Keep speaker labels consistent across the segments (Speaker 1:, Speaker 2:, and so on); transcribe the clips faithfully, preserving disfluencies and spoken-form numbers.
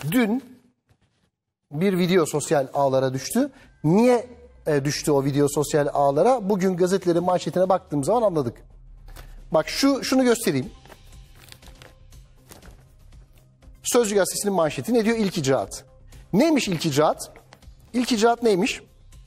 Speaker 1: Dün bir video sosyal ağlara düştü. Niye e, düştü o video sosyal ağlara? Bugün gazetelerin manşetine baktığım zaman anladık. Bak şu şunu göstereyim. Sözcü gazetesinin manşeti ne diyor? İlk icraat. Neymiş ilk icraat? İlk icraat neymiş?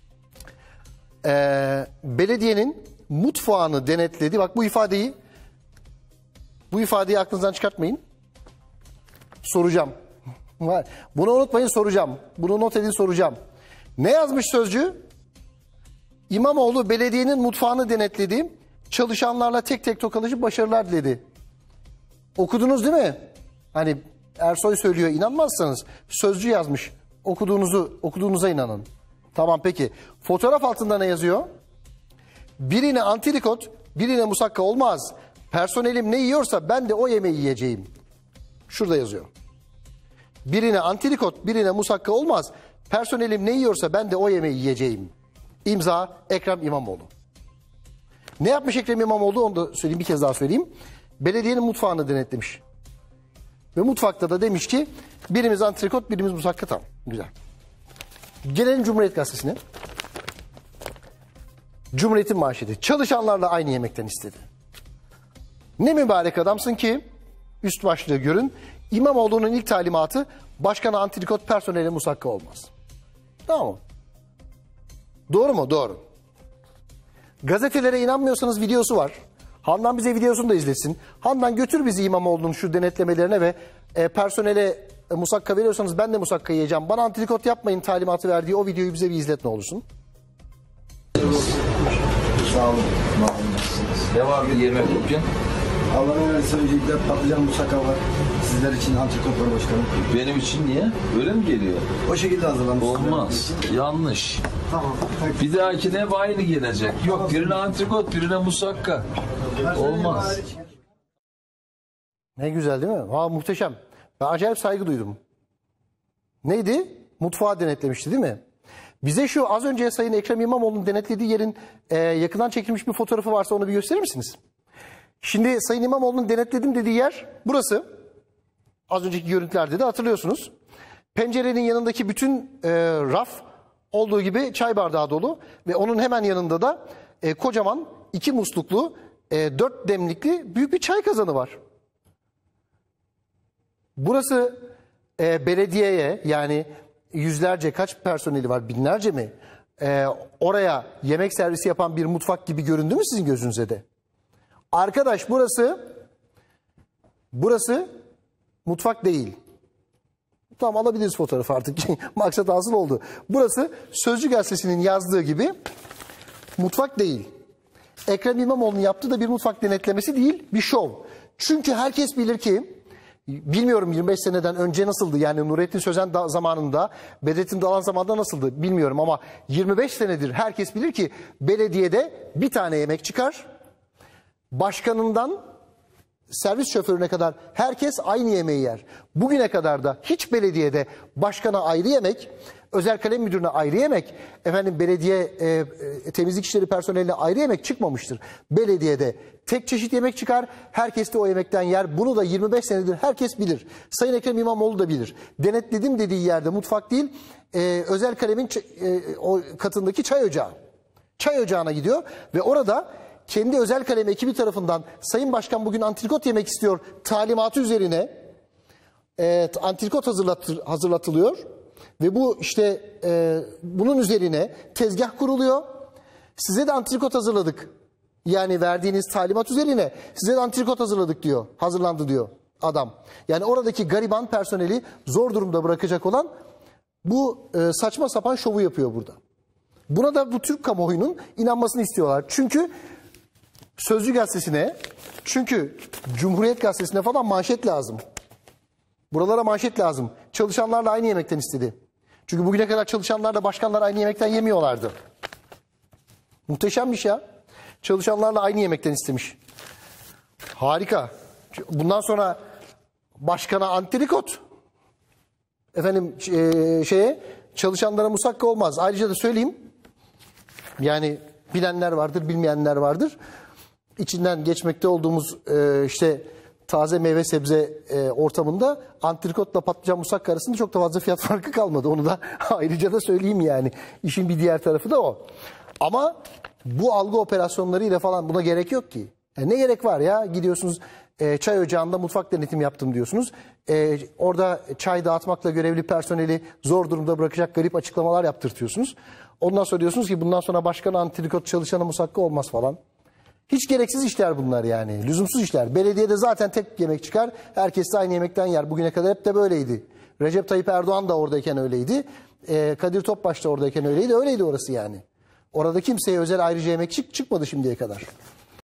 Speaker 1: Ee, belediyenin mutfağını denetledi. Bak bu ifadeyi bu ifadeyi aklınızdan çıkartmayın. Soracağım. Bunu unutmayın, soracağım. Bunu not edin, soracağım. Ne yazmış sözcü? İmamoğlu belediyenin mutfağını denetledi. Çalışanlarla tek tek tokalaşıp başarılar diledi. Okudunuz değil mi? Hani Ersoy söylüyor, inanmazsanız sözcü yazmış. Okuduğunuzu, okuduğunuza inanın. Tamam peki. Fotoğraf altında ne yazıyor? Birine antrikot, birine musakka olmaz. Personelim ne yiyorsa ben de o yemeği yiyeceğim. Şurada yazıyor. Birine antrikot, birine musakka olmaz. Personelim ne yiyorsa ben de o yemeği yiyeceğim. İmza Ekrem İmamoğlu. Ne yapmış Ekrem İmamoğlu onu da söyleyeyim, bir kez daha söyleyeyim. Belediyenin mutfağını denetlemiş. Ve mutfakta da demiş ki birimiz antrikot, birimiz musakka. Tamam, güzel. Gelelim Cumhuriyet Gazetesi'ne. Cumhuriyet'in manşeti. Çalışanlarla aynı yemekten istedi. Ne mübarek adamsın ki, üst başlığı görün. İmamoğlu'nun ilk talimatı başkana antrikot, personele musakka olmaz. Tamam mı? Doğru mu? Doğru. Gazetelere inanmıyorsanız videosu var. Handan bize videosunu da izlesin. Handan götür bizi İmamoğlu'nun şu denetlemelerine ve e, personele e, musakka veriyorsanız ben de musakka yiyeceğim. Bana antrikot yapmayın talimatı verdiği o videoyu bize bir izlet ne olursun.
Speaker 2: Sağ olun. Nasılsınız?
Speaker 3: Ne var bir yemek bugün?
Speaker 2: Allah'ın öyle söyleyecekler, patlıcan musakka var. Sizler için antrikot var başkanım.
Speaker 3: Benim için niye? Öyle mi geliyor?
Speaker 2: O şekilde hazırlanmış.
Speaker 3: Olmaz. Yanlış.
Speaker 2: Tamam.
Speaker 3: Bir dahakine hep aynı gelecek. Yok birine antrikot, birine musakka. Olmaz.
Speaker 1: Ne güzel değil mi? Ha, muhteşem. Ben acayip saygı duydum. Neydi? Mutfağı denetlemişti değil mi? Bize şu az önce Sayın Ekrem İmamoğlu'nun denetlediği yerin e, yakından çekilmiş bir fotoğrafı varsa onu bir gösterir misiniz? Şimdi Sayın İmamoğlu'nun denetledim dediği yer burası. Az önceki görüntülerde de hatırlıyorsunuz. Pencerenin yanındaki bütün e, raf olduğu gibi çay bardağı dolu. Ve onun hemen yanında da e, kocaman iki musluklu, e, dört demlikli büyük bir çay kazanı var. Burası e, belediyeye, yani yüzlerce, kaç personeli var, binlerce mi? E, oraya yemek servisi yapan bir mutfak gibi göründü mü sizin gözünüze de? Arkadaş burası, burası mutfak değil. Tamam, alabiliriz fotoğrafı artık. Maksat hasıl oldu. Burası Sözcü Gazetesi'nin yazdığı gibi mutfak değil. Ekrem İmamoğlu'nun yaptığı da bir mutfak denetlemesi değil, bir şov. Çünkü herkes bilir ki, bilmiyorum yirmi beş seneden önce nasıldı, yani Nurettin Sözen zamanında, Bedrettin Dalan zamanında nasıldı bilmiyorum ama yirmi beş senedir herkes bilir ki belediyede bir tane yemek çıkar. Başkanından servis şoförüne kadar herkes aynı yemeği yer. Bugüne kadar da hiç belediyede başkana ayrı yemek, özel kalem müdürüne ayrı yemek, efendim belediye e, e, temizlik işleri personeline ayrı yemek çıkmamıştır. Belediyede tek çeşit yemek çıkar, herkes de o yemekten yer. Bunu da yirmi beş senedir herkes bilir. Sayın Ekrem İmamoğlu da bilir. Denetledim dediği yerde mutfak değil, e, özel kalemin e, o katındaki çay ocağı. Çay ocağına gidiyor ve orada kendi özel kalem ekibi tarafından Sayın Başkan bugün antrikot yemek istiyor talimatı üzerine e, antrikot hazırlatır, hazırlatılıyor. Ve bu işte e, bunun üzerine tezgah kuruluyor. Size de antrikot hazırladık. Yani verdiğiniz talimat üzerine size de antrikot hazırladık diyor. Hazırlandı diyor adam. Yani oradaki gariban personeli zor durumda bırakacak olan bu e, saçma sapan şovu yapıyor burada. Buna da bu Türk kamuoyunun inanmasını istiyorlar. Çünkü Sözcü Gazetesi'ne, çünkü Cumhuriyet Gazetesi'ne falan manşet lazım. Buralara manşet lazım. Çalışanlarla aynı yemekten istedi. Çünkü bugüne kadar çalışanlarla başkanlar aynı yemekten yemiyorlardı. Muhteşemmiş ya. Çalışanlarla aynı yemekten istemiş. Harika. Bundan sonra başkana antrikot, efendim e, şeye çalışanlara musakka olmaz. Ayrıca da söyleyeyim. Yani bilenler vardır, bilmeyenler vardır. İçinden geçmekte olduğumuz e, işte taze meyve sebze e, ortamında antrikotla patlıcan musakka arasında çok da fazla fiyat farkı kalmadı. Onu da ayrıca da söyleyeyim yani. İşin bir diğer tarafı da o. Ama bu algı operasyonlarıyla falan buna gerek yok ki. Yani ne gerek var ya? Gidiyorsunuz e, çay ocağında mutfak denetimi yaptım diyorsunuz. E, orada çay dağıtmakla görevli personeli zor durumda bırakacak garip açıklamalar yaptırtıyorsunuz. Ondan sonra diyorsunuz ki bundan sonra başkan antrikot çalışana musakka olmaz falan. Hiç gereksiz işler bunlar yani. Lüzumsuz işler. Belediyede zaten tek yemek çıkar. Herkes de aynı yemekten yer. Bugüne kadar hep de böyleydi. Recep Tayyip Erdoğan da oradayken öyleydi. Ee, Kadir Topbaş da oradayken öyleydi. Öyleydi orası yani. Orada kimseye özel ayrıca yemek çık çıkmadı şimdiye kadar.